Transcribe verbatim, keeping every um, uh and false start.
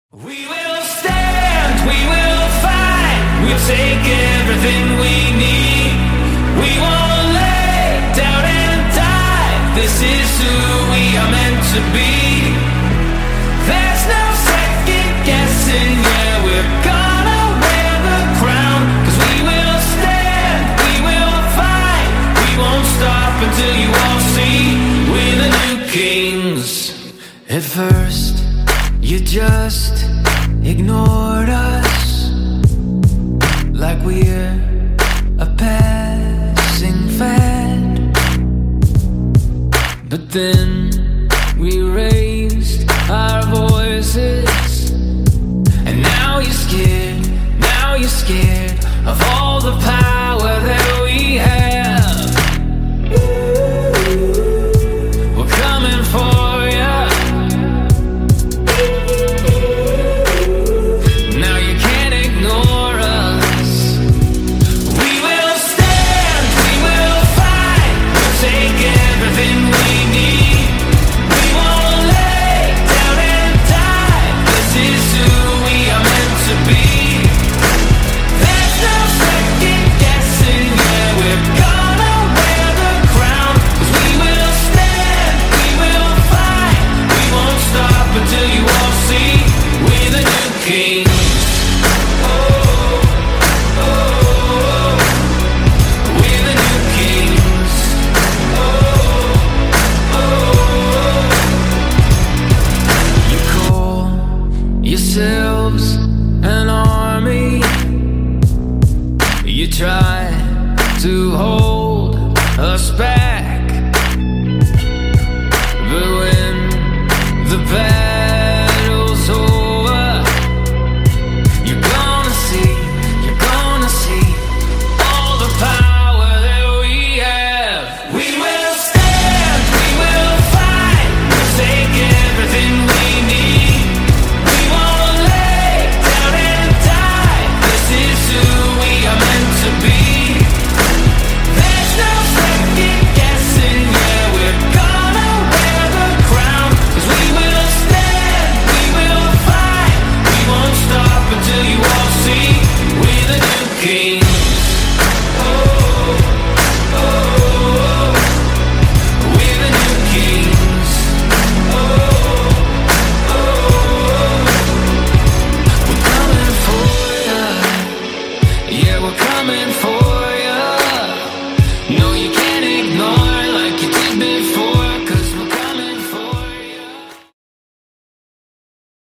We will stand, we will fight, we'll take everything we need. We won't lay down and die, this is who we are meant to be. There's no second guessing, yeah, we're gonna wear the crown. Cause we will stand, we will fight, we won't stop until you all see we're the new kings. At first, you just ignored us like we're a passing fad. But then we raised our voices, and now you're scared, now you're scared of all the power that we have. We're coming for you. Try to hold us back.